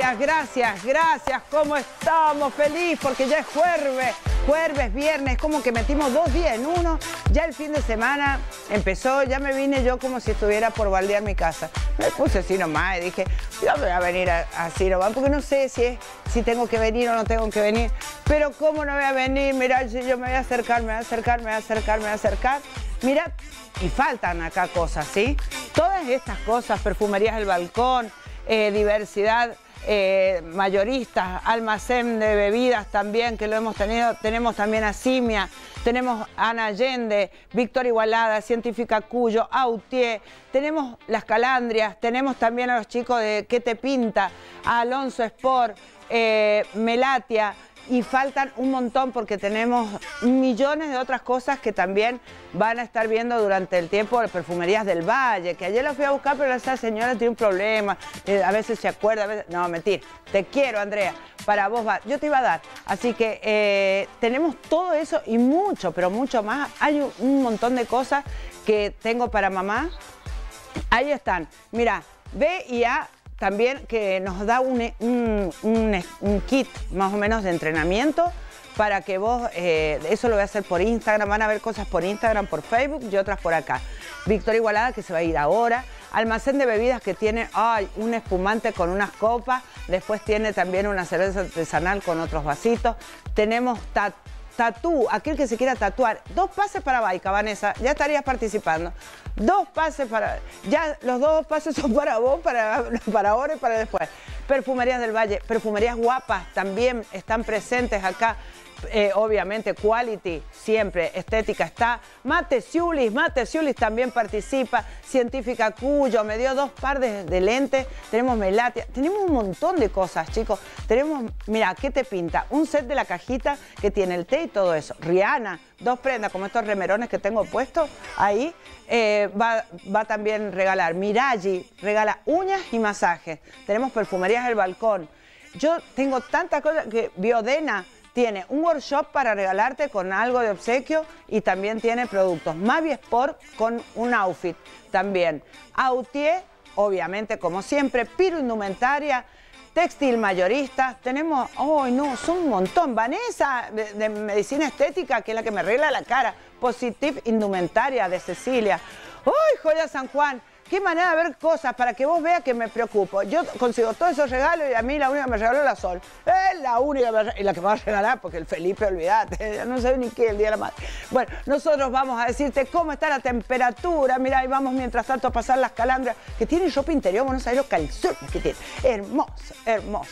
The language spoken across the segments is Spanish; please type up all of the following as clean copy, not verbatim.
gracias. ¿Cómo estamos? Feliz porque ya es jueves, viernes, como que metimos 2 días en uno. Ya el fin de semana empezó, ya me vine yo como si estuviera por baldear mi casa. Me puse así nomás y dije, yo me voy a venir así nomás, porque no sé si tengo que venir o no tengo que venir. Pero ¿cómo no voy a venir? Mirá, yo me voy a acercar. Mirá, y faltan acá cosas, ¿sí? Todas estas cosas, perfumerías del balcón, diversidad, mayoristas, almacén de bebidas también, que lo hemos tenido. Tenemos también a Simia, tenemos a Ana Allende, Víctor Igualada, Científica Cuyo, Autier, tenemos las Calandrias, tenemos también a los chicos de ¿Qué te pinta?, a Alonso Sport, Melatia. Y faltan un montón porque tenemos millones de otras cosas que también van a estar viendo durante el tiempo de Perfumerías del Valle, que ayer la fui a buscar, pero esa señora tiene un problema, a veces se acuerda, a veces... No, mentira, te quiero, Andrea, para vos va, yo te iba a dar. Así que tenemos todo eso y mucho, pero mucho más. Hay un montón de cosas que tengo para mamá. Ahí están, mira, B y A. También que nos da un kit más o menos de entrenamiento para que vos, eso lo voy a hacer por Instagram, van a ver cosas por Instagram, por Facebook y otras por acá. Víctor Igualada, que se va a ir ahora. Almacén de bebidas que tiene un espumante con unas copas, después tiene también una cerveza artesanal con otros vasitos. Tenemos tatú, aquel que se quiera tatuar. 2 pases para Baica, Vanessa, ya estarías participando. 2 pases para... Ya los 2 pases son para vos, para ahora y para después. Perfumerías del Valle, perfumerías guapas también están presentes acá. Obviamente Quality, siempre, estética está. Mate Ciulis también participa. Científica Cuyo, me dio 2 pares de lentes. Tenemos Melatia, tenemos un montón de cosas, chicos. Tenemos, mira, ¿qué te pinta? Un set de la cajita que tiene el té y todo eso. Rihanna, 2 prendas como estos remerones que tengo puestos ahí. Va también regalar. Miragi regala uñas y masajes. Tenemos Perfumerías del Balcón. Yo tengo tantas cosas que Biodena tiene un workshop para regalarte con algo de obsequio y también tiene productos. Mavi Sport con un outfit también. Autier, obviamente, como siempre. Piro Indumentaria, Textil Mayorista. Tenemos, son un montón. Vanessa, de Medicina Estética, que es la que me arregla la cara. Positive Indumentaria, de Cecilia. ¡Uy, Joya San Juan! Qué manera de ver cosas para que vos veas que me preocupo. Yo consigo todos esos regalos y a mí la única que me regaló la Sol. Es la única y la que me va a regalar, porque el Felipe, olvídate, ya no sé ni qué el Día de la Madre. Bueno, nosotros vamos a decirte cómo está la temperatura. Mirá, y vamos mientras tanto a pasar las Calandrias, que tienen ropa interior, vos no sabés los calzones que tienen. Hermoso.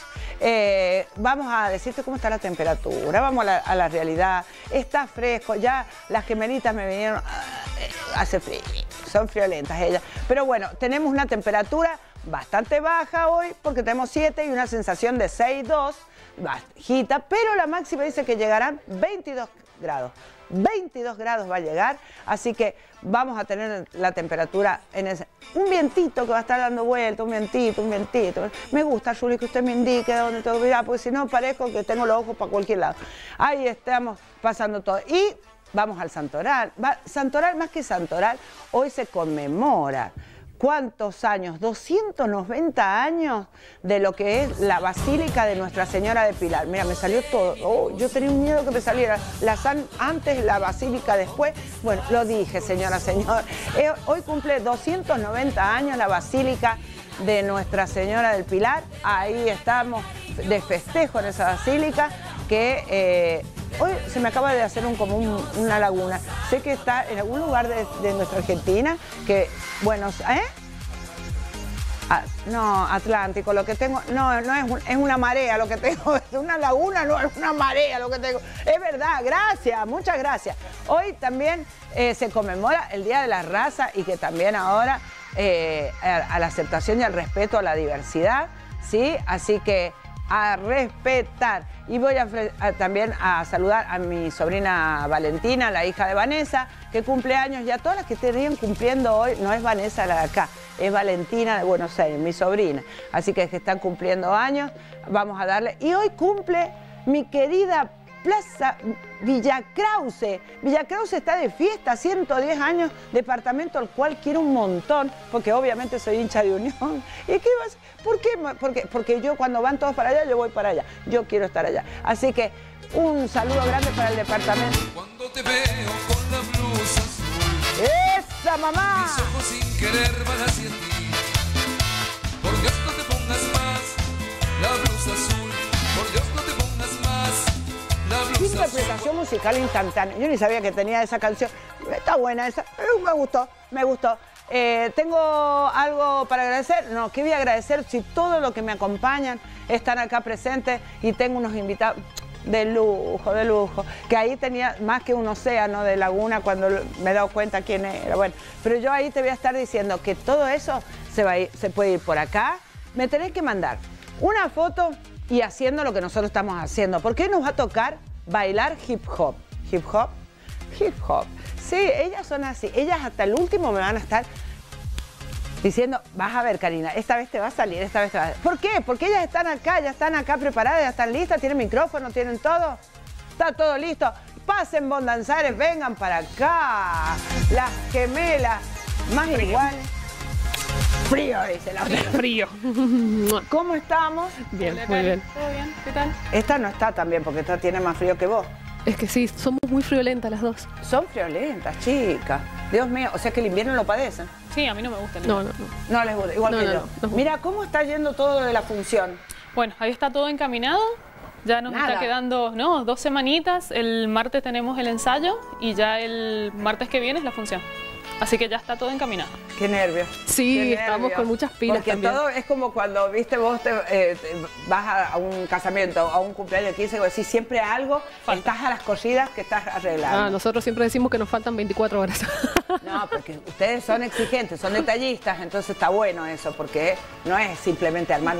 Vamos a decirte cómo está la temperatura, vamos a la realidad. Está fresco, ya las gemelitas me vinieron, hace frío. Son friolentas ellas. Pero bueno, tenemos una temperatura bastante baja hoy porque tenemos 7 y una sensación de 6,2, bajita, pero la máxima dice que llegarán 22 grados. 22 grados va a llegar, así que vamos a tener la temperatura en ese... Un vientito que va a estar dando vueltas, un vientito. Me gusta, Juli, que usted me indique dónde tengo que mirar, porque si no parezco que tengo los ojos para cualquier lado. Ahí estamos pasando todo. Y vamos al Santoral. Santoral, más que Santoral, hoy se conmemora. ¿Cuántos años? 290 años de lo que es la Basílica de Nuestra Señora de Pilar. Mira, me salió todo. Yo tenía un miedo que me saliera. La San antes, la Basílica después. Bueno, lo dije, señor. Hoy cumple 290 años la Basílica de Nuestra Señora del Pilar. Ahí estamos de festejo en esa basílica que... hoy se me acaba de hacer una laguna. Sé que está en algún lugar de nuestra Argentina, que, bueno, no, Atlántico, lo que tengo, no es una marea lo que tengo, es una laguna, no es una marea lo que tengo. Es verdad, gracias, muchas gracias. Hoy también se conmemora el Día de la Raza y que también ahora a la aceptación y al respeto a la diversidad, ¿sí? Así que a respetar. Y voy también a saludar a mi sobrina Valentina, la hija de Vanessa, que cumple años. Ya todas las que estarían cumpliendo hoy, no es Vanessa la de acá, es Valentina de Buenos Aires, mi sobrina. Así que están cumpliendo años, vamos a darle. Y hoy cumple mi querida Plaza Villa Krause. Villa Krause está de fiesta, 110 años, departamento al cual quiero un montón, porque obviamente soy hincha de Unión. ¿Y qué vas? ¿Por qué? Porque yo cuando van todos para allá, yo voy para allá. Yo quiero estar allá. Así que un saludo grande para el departamento. Cuando te veo con la blusa azul, ¡esa mamá! mis ojos sin querer van hacia ti. Por Dios no te pongas más la blusa azul. Por Dios no te pongas más la blusa azul. Interpretación musical instantánea. Yo ni sabía que tenía esa canción. Está buena esa. Me gustó, me gustó. ¿Tengo algo para agradecer? No, ¿qué voy a agradecer si todo lo que me acompañan están acá presentes y tengo unos invitados de lujo, que ahí tenía más que un océano de laguna cuando me he dado cuenta quién era. Bueno, pero yo ahí te voy a estar diciendo que todo eso se puede ir por acá. Me tenés que mandar una foto y haciendo lo que nosotros estamos haciendo, porque hoy nos va a tocar bailar hip hop. Hip hop, hip hop. Sí, ellas son así. Ellas hasta el último me van a estar diciendo, vas a ver, Karina, esta vez te va a salir, esta vez te va a salir. ¿Por qué? Porque ellas están acá preparadas, ya están listas, tienen micrófono, tienen todo. Está todo listo. Pasen, bondanzares, vengan para acá. Las gemelas más iguales. Frío, dice la otra. Frío. ¿Cómo estamos? Bien, Hola, muy Cari. bien. ¿Todo bien? ¿Qué tal? Esta no está tan bien porque esta tiene más frío que vos. Es que sí, somos muy friolentas las dos. Son friolentas, chicas. Dios mío, o sea que el invierno lo padecen. Sí, a mí no me gusta el No, invierno. no, no. No les gusta, igual No, que no, yo. no. Mira, ¿cómo está yendo todo de la función? Bueno, ahí está todo encaminado. Ya nos Nada. está quedando, 2 semanitas. El martes tenemos el ensayo y ya el martes que viene es la función. Así que ya está todo encaminado. Qué nervios. Sí, Qué estamos nervios. con muchas pilas Porque también. todo es como cuando, viste, vos te vas a un casamiento, a un cumpleaños de 15, y decís siempre algo, Falta. estás a las cosidas que estás arreglando. Nosotros siempre decimos que nos faltan 24 horas. No, porque ustedes son exigentes, son detallistas, entonces está bueno eso, porque no es simplemente armar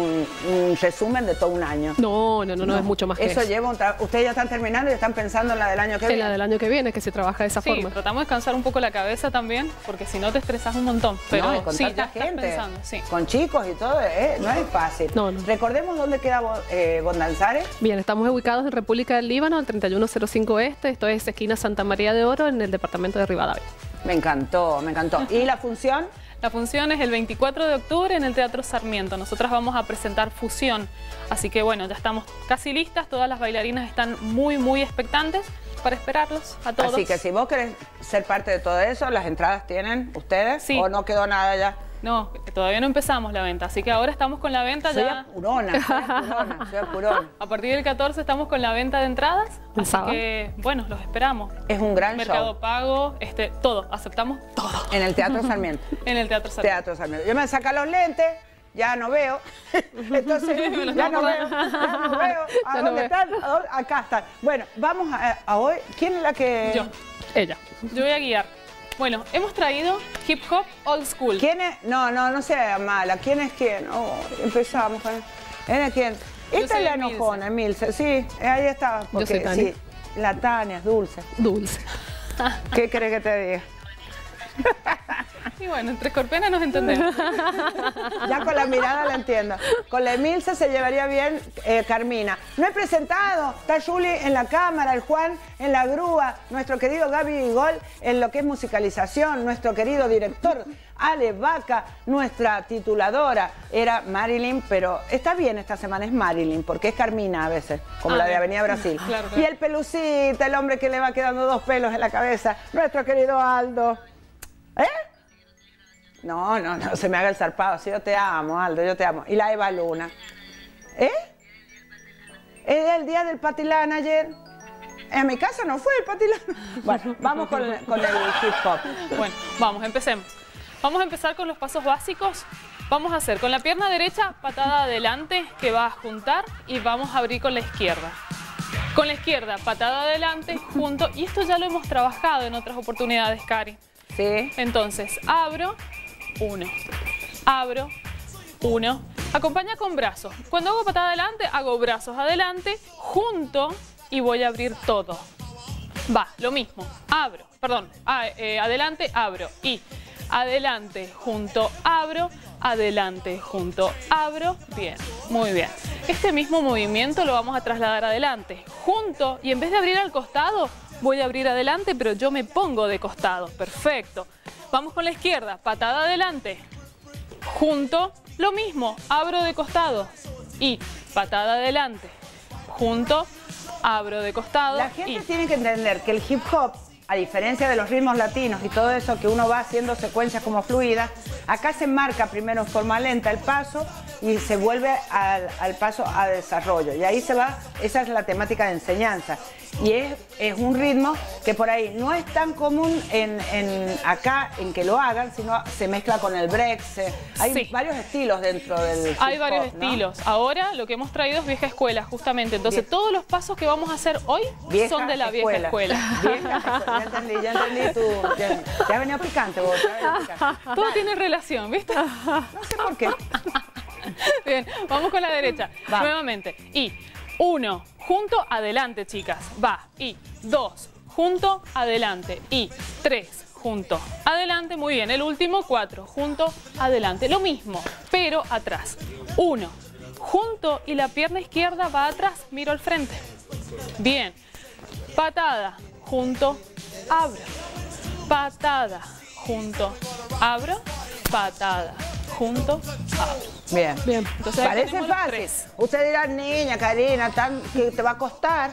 un resumen de todo un año. No, es mucho más que Eso eso. lleva ustedes ya están terminando y están pensando en la del año que Es viene. la del año que viene, que se trabaja de esa Sí, forma. tratamos de descansar un poco la cabeza también, porque si no te estresas un montón. Pero No, y con sí, tanta ya estás gente, pensando, sí. con chicos y todo, no es fácil. No, no. Recordemos dónde queda Bondanzares. Bien, estamos ubicados en República del Líbano, al 3105 Este. Esto es esquina Santa María de Oro, en el departamento de Rivadavia. Me encantó, me encantó. ¿Y la función? La función es el 24 de octubre en el Teatro Sarmiento. Nosotras vamos a presentar Fusión. Así que bueno, ya estamos casi listas. Todas las bailarinas están muy, muy expectantes para esperarlos a todos. Así que si vos querés ser parte de todo eso, ¿las entradas tienen ustedes? Sí. ¿O no quedó nada ya? No, todavía no empezamos la venta. Así que ahora estamos con la venta Soy ya. apurona, soy apurona. A partir del 14 estamos con la venta de entradas. ¿El Así sábado? que, bueno, los esperamos. Es un gran Mercado show Pago, todo. Aceptamos todo en el Teatro Sarmiento. en el Teatro Sarmiento. Teatro Sarmiento. Yo me saco los lentes, ya no veo. Entonces, ya no veo, ya no veo. ¿A Ya no dónde veo. están? ¿A dónde? Acá están. Bueno, vamos a hoy. ¿Quién es la que...? Yo. Ella. Yo voy a guiar. Bueno, hemos traído hip hop old school. ¿Quién es? No sea mala. ¿Quién es quién? Oh, empezamos. ¿Quién es quién? Esta soy es la Emilce. enojona, Emilce. Sí, ahí está. Porque, soy Tania. sí, la Tania es dulce. Dulce. ¿Qué crees que te diga? Y bueno, entre escorpiones nos entendemos. Ya con la mirada la entiendo. Con la Emilce se llevaría bien Carmina. No he presentado. Está Juli en la cámara, el Juan en la grúa, nuestro querido Gaby Vigol en lo que es musicalización, nuestro querido director Ale Vaca, nuestra tituladora era Marilyn, pero está bien esta semana, es Marilyn, porque es Carmina a veces, como la de bien. Avenida Brasil. Claro. Y el pelucita, el hombre que le va quedando 2 pelos en la cabeza, nuestro querido Aldo. ¿Eh? No, se me haga el zarpado. Sí, yo te amo, Aldo, yo te amo. Y la Eva Luna. ¿Eh? ¿Es el día del patilán ayer? En mi casa no fue el patilán. Bueno, vamos con el hip hop. Bueno, vamos, empecemos. Vamos a empezar con los pasos básicos. Vamos a hacer con la pierna derecha patada adelante que va a juntar y vamos a abrir con la izquierda. Con la izquierda patada adelante, junto. Y esto ya lo hemos trabajado en otras oportunidades, Cari. Sí. Entonces, abro, 1, abro, 1. Acompaña con brazos. Cuando hago patada adelante, hago brazos adelante, junto y voy a abrir todo. Va, lo mismo. Abro, perdón, adelante, abro y adelante, junto, abro, adelante, junto, abro, bien, muy bien. Este mismo movimiento lo vamos a trasladar adelante, junto, y en vez de abrir al costado, voy a abrir adelante, pero yo me pongo de costado, perfecto. Vamos con la izquierda, patada adelante, junto, lo mismo, abro de costado y patada adelante, junto, abro de costado. La gente tiene que entender que el hip hop, a diferencia de los ritmos latinos y todo eso que uno va haciendo secuencias como fluidas, acá se marca primero en forma lenta el paso y se vuelve al paso a desarrollo. Y ahí se va, esa es la temática de enseñanza. Y es un ritmo que por ahí no es tan común acá en que lo hagan, sino se mezcla con el break. Hay varios estilos dentro del hip hop, hay varios ¿no? estilos. Ahora lo que hemos traído es vieja escuela, justamente. Entonces todos los pasos que vamos a hacer hoy son de la vieja escuela. Vieja escuela. Ya entendí tú. Ya ha venido picante vos. Todo tiene relación, ¿viste? No sé por qué. Bien, vamos con la derecha. Vamos. Nuevamente. Y 1, junto, adelante, chicas. Va. Y 2, junto, adelante. Y 3, junto, adelante. Muy bien. El último, 4, junto, adelante. Lo mismo, pero atrás. 1, junto y la pierna izquierda va atrás. Miro al frente. Bien. Patada, junto, abro. Patada, junto, abro. Patada, junto, abro. Bien. Bien. Entonces, ahí Parece tenemos los fácil. 3. Usted dirá, niña, Karina, que te va a costar.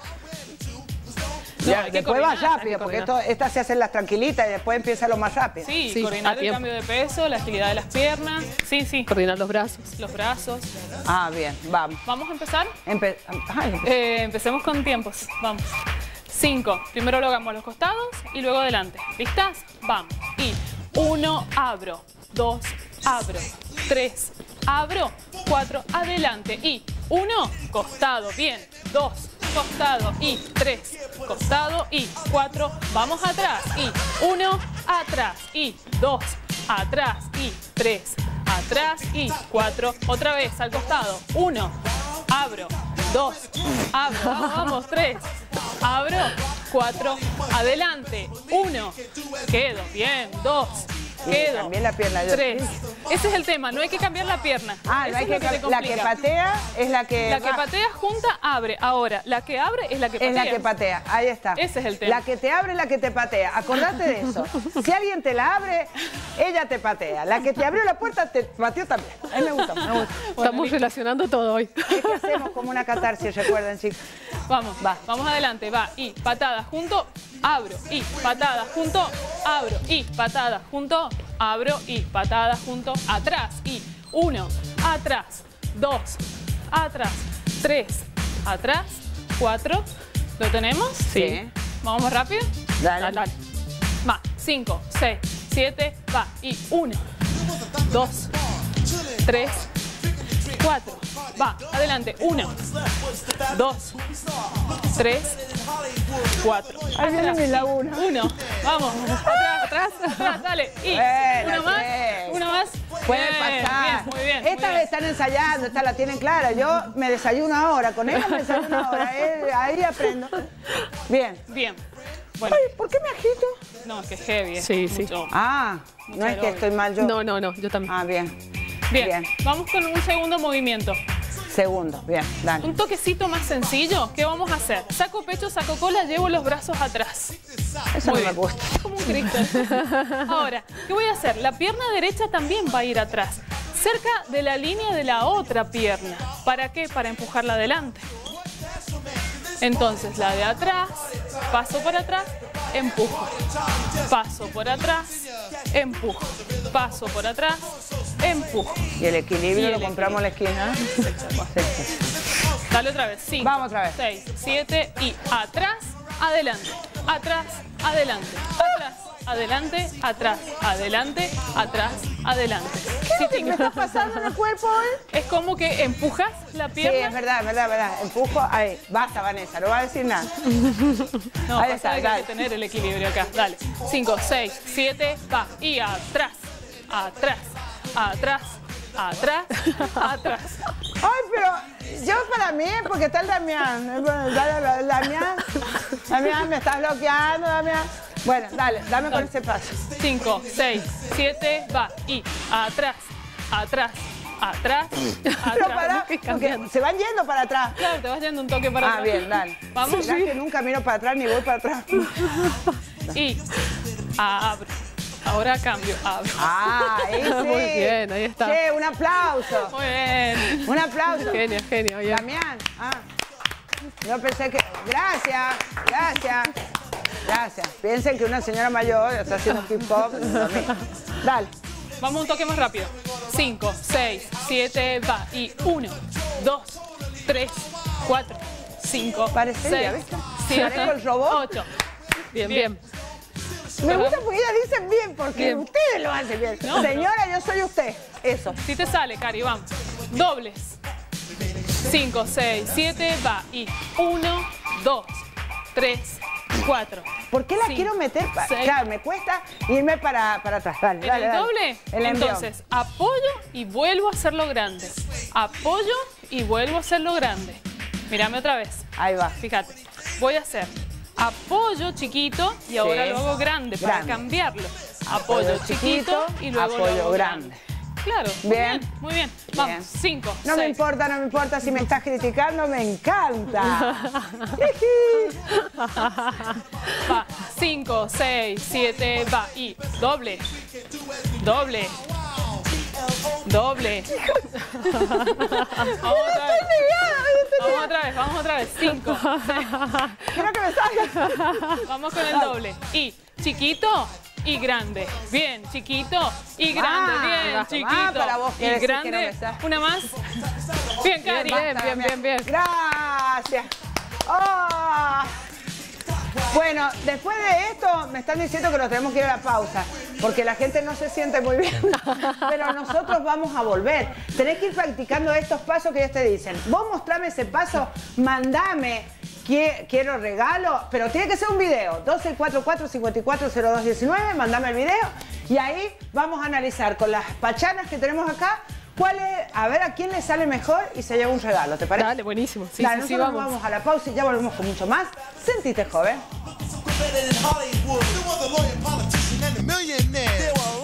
No, hay que después va coordinar, rápido, hay que porque coordinar. estas se hacen las tranquilitas y después empieza lo más rápido. Sí, Sí, coordinar a el tiempo. cambio de peso, la agilidad de las piernas. Sí, sí. Coordinar los brazos. Los brazos. Ah, bien, vamos. ¿Vamos a empezar? Ay, Empecemos con tiempos. Vamos. 5. Primero lo hagamos a los costados y luego adelante. ¿Listas? Vamos. Y 1, abro. 2, abro. 3, abro. 4, adelante. Y 1, costado. Bien. 2, costado. Y 3, costado. Y 4, vamos atrás. Y 1, atrás. Y 2, atrás. Y 3, atrás. Y 4, otra vez al costado. 1, abro. 2, abro, vamos, 3, abro, 4, adelante, 1, quedo, bien, 2, quedo, cambié la pierna yo. 3. Ese es el tema, no hay que cambiar la pierna. Ah, Eso no hay es lo que, te la que complica. patea es la que... La que va. patea junta, abre. Ahora, la que abre es la que patea. Es la que patea, ahí está. Ese es el tema. La que te abre es la que te patea. Acordate de eso. Si alguien te la abre, ella te patea. La que te abrió la puerta te pateó también. A mí me gusta, me gusta. Estamos relacionando todo hoy. Es que hacemos como una catarsis, recuerden, chicos. Vamos, Va. vamos adelante, va. Y patada junto, abro. Y patada junto, abro. Y patada junto, abro. Y patada junto, atrás. Y 1, atrás. 2, atrás. 3, atrás. 4. ¿Lo tenemos? Sí. ¿Vamos más rápido? Dale. Va. 5, 6, 7, va. Y 1, 2, 3, 4. Va, adelante. 1, 2, 3, 4. Ahí viene mi laguna. 1. Vamos. Atrás, dale. Y Bueno, una más. sí. Una más. Puede Bien, pasar. bien, muy bien. Estas muy bien. están ensayando, estas la tienen clara. Yo me desayuno ahora, con ella me desayuno ahora. Ahí aprendo. Bien. Bien. Bueno, Ay, ¿por qué me agito? no, es que es heavy. es Sí, sí. mucho. Ah, no es que estoy mal yo. No, yo también. Ah, bien. Bien. Bien. Vamos con un segundo movimiento. Segundo, bien, dale. Un toquecito más sencillo. ¿Qué vamos a hacer? Saco pecho, saco cola, llevo los brazos atrás. Eso Muy no me bien. gusta. Como un Cristo. Ahora, ¿qué voy a hacer? La pierna derecha también va a ir atrás, cerca de la línea de la otra pierna. ¿Para qué? Para empujarla adelante. Entonces, la de atrás, paso por atrás, empujo. Paso por atrás, empujo. Paso por atrás, empujo. Y el equilibrio Y el lo compramos en la esquina. Sí. Dale otra vez. 5, Vamos otra vez. 6, 7 y atrás, adelante. Atrás, adelante. Atrás, adelante, atrás, adelante, atrás, adelante. Sí, ¿Qué me está pasando en el cuerpo hoy? es como que empujas la Sí, pierna. es verdad, es verdad, es verdad. Empujo, ahí. Basta, Vanessa, no va a decir nada. No, Ahí pasa está, que hay dale. que tener el equilibrio acá. Dale. 5, 6, 7, va. Y atrás, atrás, atrás, atrás, atrás. Ay, pero yo para mí, porque está el Damián. Damián me estás bloqueando, Damián. Bueno, dale, dame con ese paso. 5, 6, 7, va. Y atrás, atrás, atrás, Pero atrás. pará, porque se van yendo para atrás. Claro, te vas yendo un toque para atrás. Ah, bien, dale. Vamos. Mirá que nunca miro para atrás ni voy para atrás. Y abro. Ahora cambio, abro. Ah, ahí sí. Muy bien, ahí está. Che, un aplauso. Muy bien. Un aplauso. Genio, genio. Bien. Damián. Yo pensé que... Gracias, gracias, gracias. Piensen que una señora mayor está haciendo hip hop. Dale. Vamos un toque más rápido. 5, 6, 7, va. Y 1, 2, 3, 4, 5, Parecería, 6, ¿viste? 7, Parezco el robot. 8. Bien, bien. Me gusta porque ella dice bien, porque Bien. ustedes lo hacen bien. No, Señora, yo soy usted. Eso. Si te sale, Cari, vamos. Dobles. 5, 6, 7, va. Y 1, 2, 3, 4. ¿Por qué la cinco, quiero meter? seis. Claro, me cuesta irme para atrás. Dale, En dale, el dale. doble, El envión. entonces apoyo y vuelvo a hacerlo grande. Apoyo y vuelvo a hacerlo grande. Mírame otra vez. Ahí va. Fíjate, voy a hacer apoyo chiquito y ahora Sí. lo hago grande para Grande. cambiarlo. Apoyo chiquito y luego lo apoyo hago grande. Claro, muy Bien. bien, muy bien. Vamos, 5, No me 6. importa, no me importa si me estás criticando, me encanta. Va, 5, 6, 7, va. Y doble, doble, doble. Vamos otra vez. Vamos otra vez. 5, Quiero que me salga. vamos con el doble. Y chiquito y grande. Bien, chiquito y grande. Bien, va, chiquito para vos que y decís que no grande. me sale. Una más. Bien, Cari. Bien. Gracias. Oh. Bueno, después de esto me están diciendo que nos tenemos que ir a la pausa, porque la gente no se siente muy bien, pero nosotros vamos a volver. Tenés que ir practicando estos pasos que ellos te dicen. Vos mostrame ese paso, mandame, quiero regalo, pero tiene que ser un video. 2644-540219, mandame el video y ahí vamos a analizar con las pachanas que tenemos acá, cuál es, a ver a quién le sale mejor y se lleva un regalo, ¿te parece? Dale, buenísimo. Sí, Dale, sí, nosotros vamos. vamos a la pausa y ya volvemos con mucho más. Sentite joven. Better than Hollywood. There was a lawyer, politician, and a millionaire. They were